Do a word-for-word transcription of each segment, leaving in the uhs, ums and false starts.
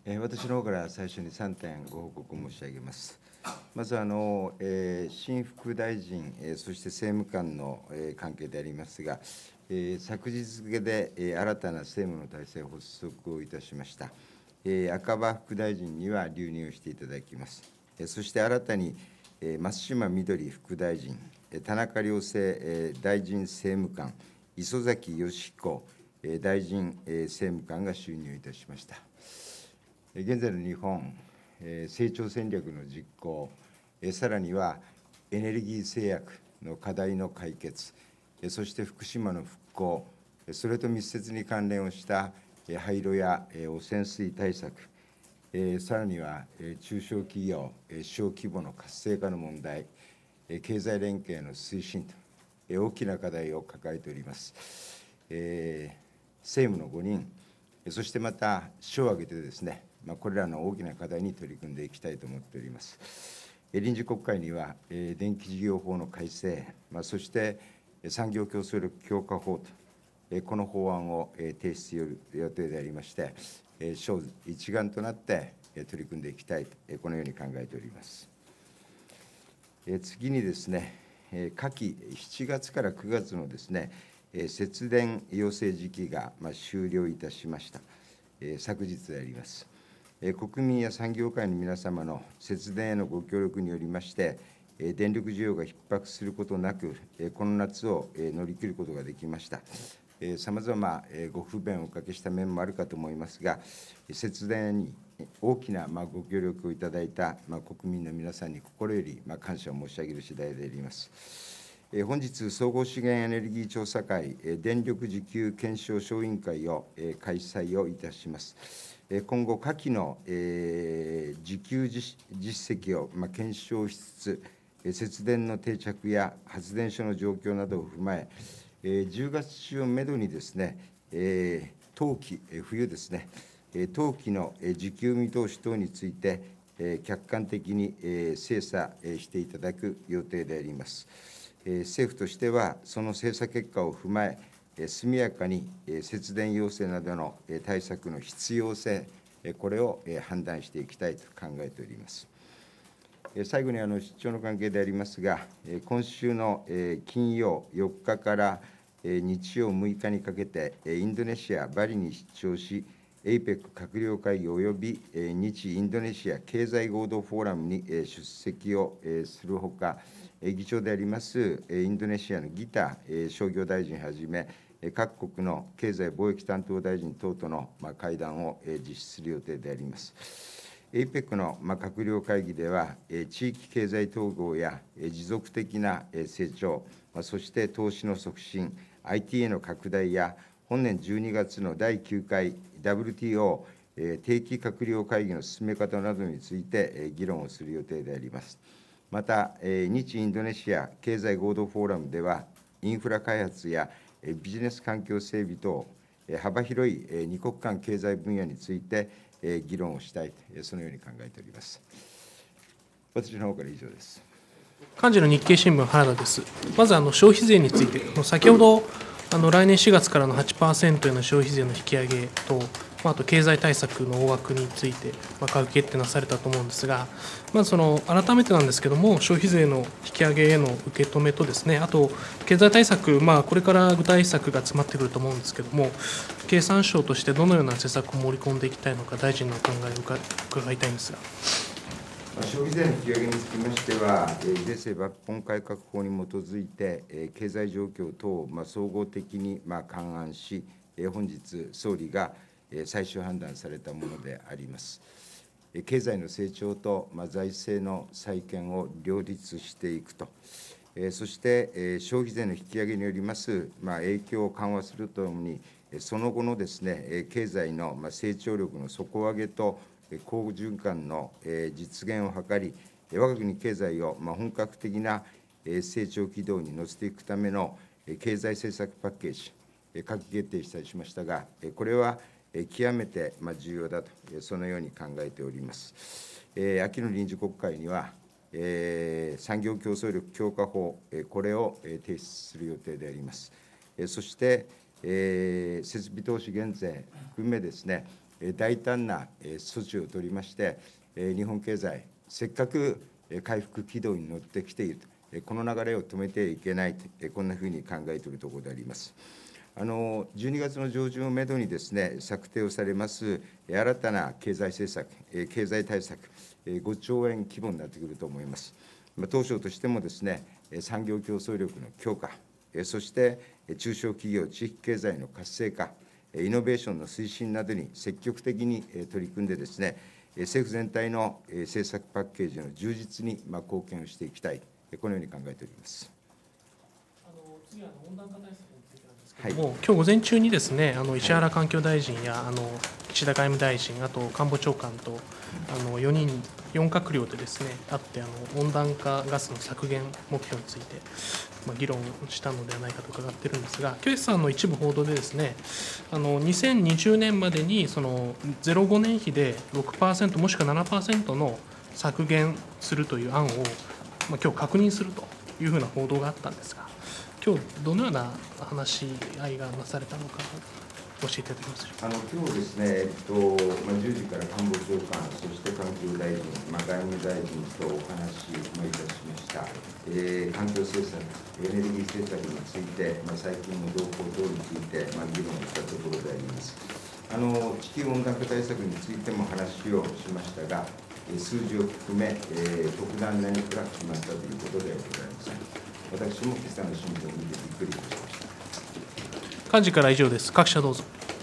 私の方から最初にさんてんご報告を申し上げます。まずあの、えー、新副大臣、えー、そして政務官の、えー、関係でありますが、えー、昨日付で、えー、新たな政務の体制を発足をいたしました。えー、赤羽副大臣には留任をしていただきます。えー、そして新たに、えー、松島みどり副大臣、田中良生、えー、大臣政務官、磯崎仁彦、えー、大臣、えー、政務官が就任いたしました。現在の日本、成長戦略の実行、さらにはエネルギー制約の課題の解決、そして福島の復興、それと密接に関連をした廃炉や汚染水対策、さらには中小企業、小規模の活性化の問題、経済連携の推進と、大きな課題を抱えております。政務のごにん、そしてまた、省を挙げてですね、これらの大きな課題に取り組んでいきたいと思っております。臨時国会には、電気事業法の改正、そして産業競争力強化法と、この法案を提出する予定でありまして、省一丸となって取り組んでいきたい、このように考えております。次にですね、夏季しちがつからくがつのですね、節電要請時期が終了いたしました。昨日であります。国民や産業界の皆様の節電へのご協力によりまして、電力需要が逼迫することなく、この夏を乗り切ることができました。さまざまご不便をおかけした面もあるかと思いますが、節電に大きなご協力をいただいた国民の皆さんに心より感謝を申し上げる次第であります。本日、総合資源エネルギー調査会電力需給検証小委員会を開催をいたします。今後、下記の需給実績を検証しつつ、節電の定着や発電所の状況などを踏まえ、じゅうがつ中をめどにですね、冬季、冬ですね、冬季の需給見通し等について、客観的に精査していただく予定であります。政府としては、その精査結果を踏まえ、速やかに節電要請などの対策の必要性、これを判断していきたいと考えております。最後にあの出張の関係でありますが、今週の金曜よっかから日曜むいかにかけて、インドネシア・バリに出張し、エイペック 閣僚会議および日インドネシア経済合同フォーラムに出席をするほか、議長でありますインドネシアのギタ商業大臣はじめ、各国の経済貿易担当大臣等との会談を実施する予定であります。エイペック の閣僚会議では、地域経済統合や持続的な成長、そして投資の促進、アイティー への拡大や、本年じゅうにがつのだいきゅうかい ダブリューティーオー 定期閣僚会議の進め方などについて議論をする予定であります。また、日インドネシア経済合同フォーラムでは、インフラ開発やビジネス環境整備等、幅広い二国間経済分野について議論をしたい、そのように考えております。私の方から以上です。 幹事の日経新聞、原田です。まずあの消費税について、先ほどあの来年しがつからの はちパーセント への消費税の引き上げと、あと経済対策の大枠について、まあ、閣議決定なされたと思うんですが、まずその改めてなんですけれども、消費税の引き上げへの受け止めとですね、あと経済対策、まあ、これから具体策が詰まってくると思うんですけれども、経産省としてどのような施策を盛り込んでいきたいのか、大臣のお考えを伺いたいんですが。 消費税の引き上げにつきましては、税制抜本改革法に基づいて、経済状況等を総合的に勘案し、本日、総理が最終判断されたものであります。経済の成長と財政の再建を両立していくと、そして消費税の引き上げによります影響を緩和するとともに、その後のですね、経済の成長力の底上げと好循環の実現を図り、我が国経済を本格的な成長軌道に乗せていくための経済政策パッケージ、閣議決定したりしましたが、これは極めて重要だと、そのように考えております。秋の臨時国会には、産業競争力強化法、これを提出する予定であります。そして、設備投資減税含めですね、 大胆な措置を取りまして、日本経済、せっかく回復軌道に乗ってきていると、この流れを止めていけないと、こんなふうに考えているところであります。あのじゅうにがつの上旬をめどにですね、策定をされます新たな経済政策、経済対策、ごちょうえん規模になってくると思います。当省としてもですね、産業競争力の強化、そして中小企業、地域経済の活性化、イノベーションの推進などに積極的に取り組んでですね、政府全体の政策パッケージの充実に貢献をしていきたい、このように考えております。 あの次は温暖化対策についてなんですけれども、はい、今日午前中にですね、あの石原環境大臣や、はい、あの岸田外務大臣、あと官房長官とあのよにん、よん閣僚でですね、会ってあの温暖化ガスの削減目標について、まあ、議論したのではないかと伺っているんですが、清さんの一部報道でですね、あのにせんにじゅうねんまでにそのゼロごねん比で ろくパーセント もしくは ななパーセント の削減するという案を、まあ、今日確認するというふうな報道があったんですが、今日どのような話し合いがなされたのか教えていただけますでしょうか。 あの今日ですね、えっとまあ、じゅうじから官房長官、そして環境大臣、まあ、外務大臣とお話をいたしました、えー、環境政策、エネルギー政策について、まあ、最近の動向等について、まあ、議論したところであります。あの地球温暖化対策についても話をしましたが、数字を含め、えー、特段何か決まったということではございません。私も今朝の新聞を見てびっくりしました。 幹事から以上です。各社どうぞ。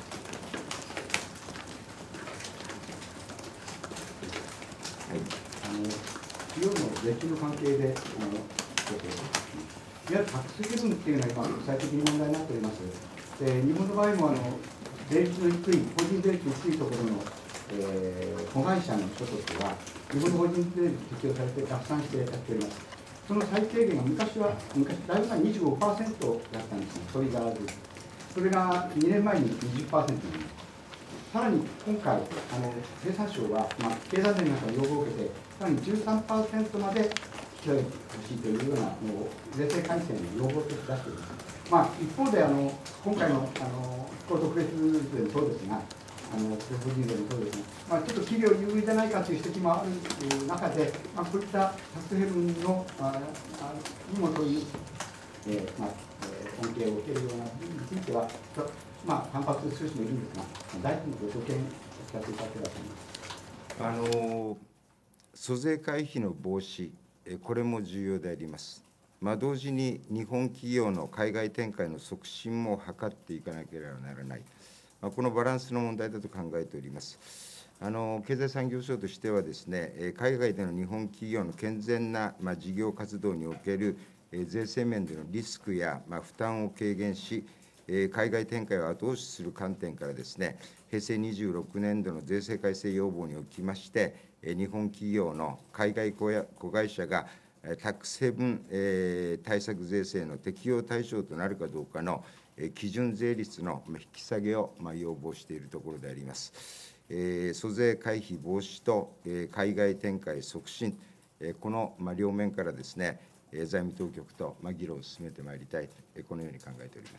はい、あの企業の税金の関係で、あのいわゆるタックスヘブンっていうのは今、国際的に問題になっております。で日本の場合もあの税率の低い、法人税率の低いところの、えー、子会社の所得は、日本の法人税率適用されて合算してやっております。その最低限が昔は、昔、だいぶ前に にじゅうごパーセント だったんですね、それがそれがにねんまえに にじゅっパーセント になります。さらに今回、あの経産省は、まあ、経済連の中の要望を受けて、さらに じゅうさんパーセント まで引き上げてほしいというようなもう税制改正の要望として出しています。まあ、一方であの、今回のあの復興特別税もそうですが、あの法人税もそうですが、まあ、ちょっと企業優位じゃないかという指摘もある中で、まあ、こういったタックスヘブンのああにもそういう、えーまあ恩恵を受けるような部分については、まあ、反発する人もいるんですが、大臣のご所見をお聞かせいただければと思います。 あの租税回避の防止、これも重要であります。まあ、同時に日本企業の海外展開の促進も図っていかなければならない、まあ、このバランスの問題だと考えております。あの経済産業省としてはですね、海外での日本企業の健全な、まあ、事業活動における税制面でのリスクや、まあ、負担を軽減し、海外展開を後押しする観点からですね、へいせいにじゅうろくねんどの税制改正要望におきまして、日本企業の海外子会社がタックスヘブン対策税制の適用対象となるかどうかの基準税率の引き下げを要望しているところであります。租税回避防止と海外展開促進、この両面からですね、財務当局と議論を進めてまいりたい、このように考えております。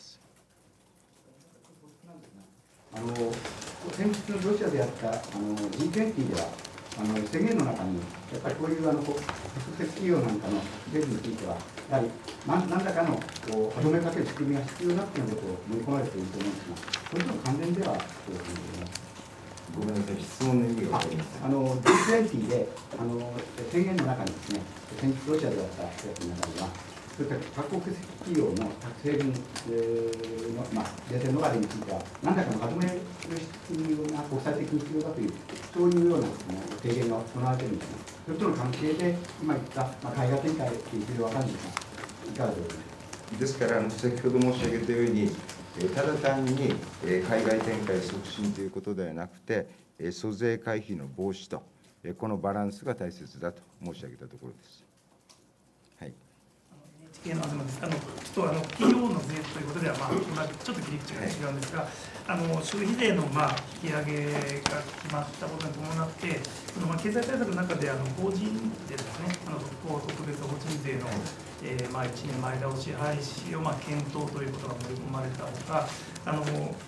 あの先日のロシアでやったあの ジートゥエンティー では、あの宣言の中に、やっぱりこういうあの特設企業なんかの税については、やはり何何らかのこう歯止めかける仕組みが必要だということを盛り込まれていると思うんですが、それとの関連ではどうかと思います。 ごめんなさい、質問の意味が分かりません。 あの ジートゥエンティー であの宣言の中にですね、先日ロシアでやったやつの中には、そういった各国企業のタックスヘブンの、まあ、税制逃れについては、何らかのまとめる必要が国際的に必要だという、そういうような提言が行われているんですが、それとの関係で、今言った、まあ、海外展開というのは分かるんですが、いかがでしょうか。 ですから、先ほど申し上げたように、ただ単に海外展開促進ということではなくて、租税回避の防止と、このバランスが大切だと申し上げたところです。はい、 エヌエイチケー の東です。あのちょっとあの企業の税ということでは、まあ、ちょっと切り口が違うんですが、はい、あの消費税の、まあ、引き上げが決まったことに伴って、そのまあ経済対策の中であの法人税ですね、あの復興特別法人税の、はい、えーまあ、いちねんまえ倒し廃止をまあ検討ということが盛り込まれたほか、あの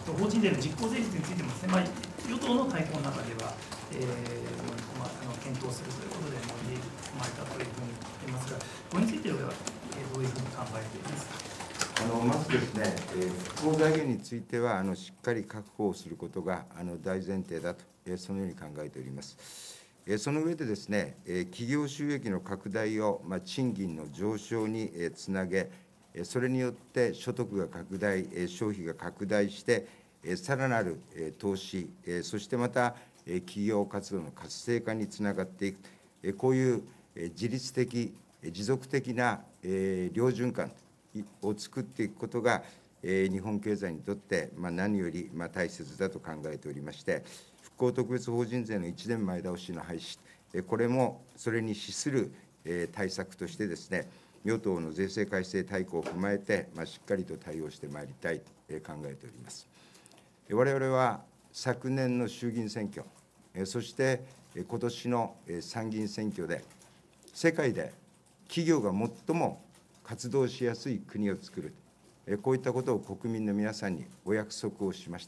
法人税の実効税率についてもですね、まあ、与党の大綱の中では、えーまあ、あの検討するということで盛り込まれたというふうに言っていますが、これについては、えー、どういうふうに考えていますか。 あのまずですね、えー、復興財源についてはあのしっかり確保をすることがあの大前提だと、えー、そのように考えております。えー、その上でですね、えー、企業収益の拡大を、まあ、賃金の上昇に、えー、つなげ、それによって所得が拡大、消費が拡大して、さらなる投資、そしてまた企業活動の活性化につながっていく、こういう自律的、持続的な良循環を作っていくことが、日本経済にとって何より大切だと考えておりまして、復興特別法人税のいちねんまえ倒しの廃止、これもそれに資する対策としてですね、与党の税制改正大綱を踏まえて、まあ、しっかりと対応してまいりたいと考えております。我々は昨年の衆議院選挙、そして今年の参議院選挙で、世界で企業が最も活動しやすい国を作る、こういったことを国民の皆さんにお約束をしました。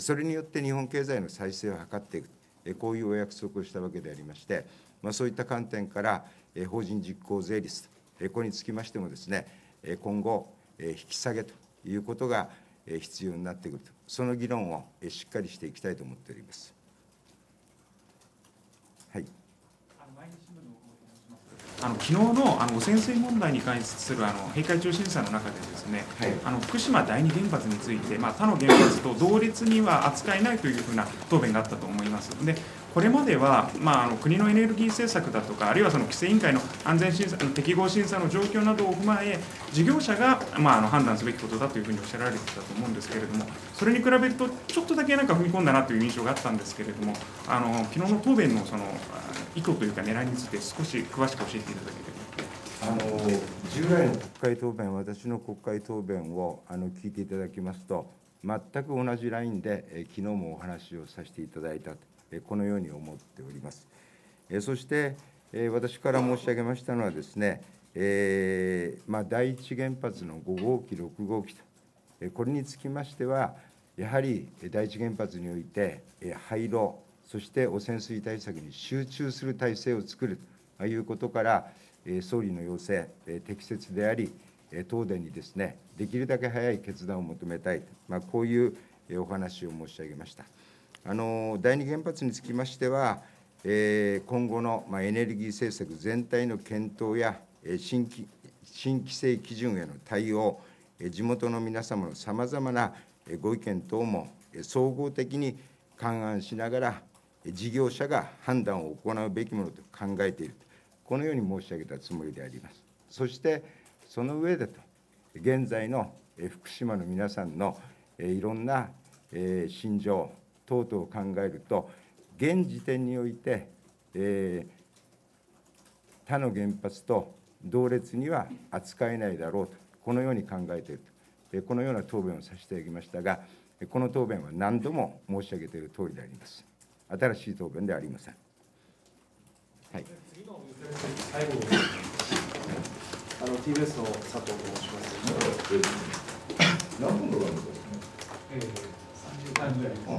それによって日本経済の再生を図っていく、こういうお約束をしたわけでありまして、まあ、そういった観点から、法人実効税率、これにつきましてもですね、今後、引き下げということが必要になってくると、その議論をしっかりしていきたいと思っております。はい。 あの昨日のあの汚染水問題に関するあの閉会中審査の中でですね、はい、あの福島第二原発について、まあ、他の原発と同列には扱えないというふうな答弁があったと思います。でこれまでは、まあ、あの国のエネルギー政策だとか、あるいはその規制委員会の安全審査、適合審査の状況などを踏まえ、事業者が、まあ、あの判断すべきことだというふうにおっしゃられていたと思うんですけれども、それに比べると、ちょっとだけなんか踏み込んだなという印象があったんですけれども、あの昨日の答弁のその意図というか、狙いについて、少し詳しく教えていただければ。 あの従来の国会答弁、私の国会答弁をあの聞いていただきますと、全く同じラインで、え昨日もお話をさせていただいたと、えこのように思っております。えそして、え私から申し上げましたのはですね、えーまあ、第一原発のご号機、ろく号機と、えこれにつきましては、やはり第一原発において、え廃炉、そして汚染水対策に集中する体制を作るということから、総理の要請、適切であり、東電にですね、できるだけ早い決断を求めたい、まあ、こういうお話を申し上げました。あの第二原発につきましては、今後のエネルギー政策全体の検討や新規、新規制基準への対応、地元の皆様のさまざまなご意見等も総合的に勘案しながら、事業者が判断を行うべきものと考えている。このように申し上げたつもりであります。そして、その上でと、現在の福島の皆さんのいろんな心情等々を考えると、現時点において、他の原発と同列には扱えないだろうと、このように考えていると、このような答弁をさせていただきましたが、この答弁は何度も申し上げているとおりであります。新しい答弁ではありません。はい、 最後、あの ティービーエス の佐藤と申します。 何分かかるんですか。 えー、さんじゅっぷんぐらい。うん、はい。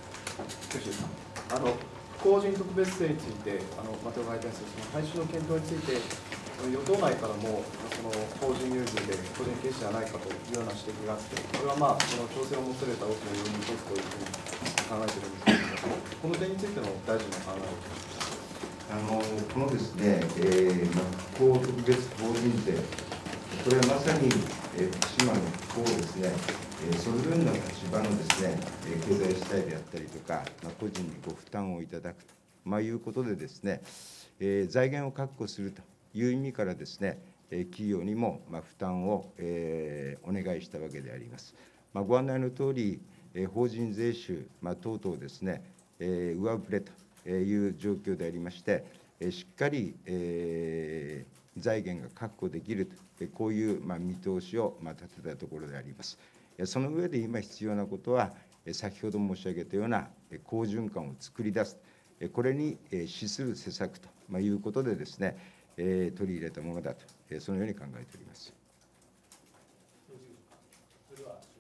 あの法人特別税について、あのまた伺いたいんですけど、その廃止の検討について、与党内からもその法人優遇で個人軽視じゃないかというような指摘があって、これはまあその調整をもつれた大きな要因に一つというふうに考えているんですけれども、この点についての大臣の考えを。 あのこのですね、えー、復興特別法人税、これはまさに、えー、福島の復興をですね、えー、それぞれの立場のですね、えー、経済主体であったりとか、まあ、個人にご負担をいただくと、まあ、いうことでですね、えー、財源を確保するという意味からですね、えー、企業にも、まあ、負担を、えー、お願いしたわけであります。まあ、ご案内のとおり、えー、法人税収、まあ、等々ですね、えー、上振れという状況でありまして、しっかり、えー、財源が確保できると、こういう、まあ、見通しを、まあ、立てたところであります。その上で今必要なことは、先ほど申し上げたような好循環を作り出す、これに資する施策ということでですね、取り入れたものだと、そのように考えております。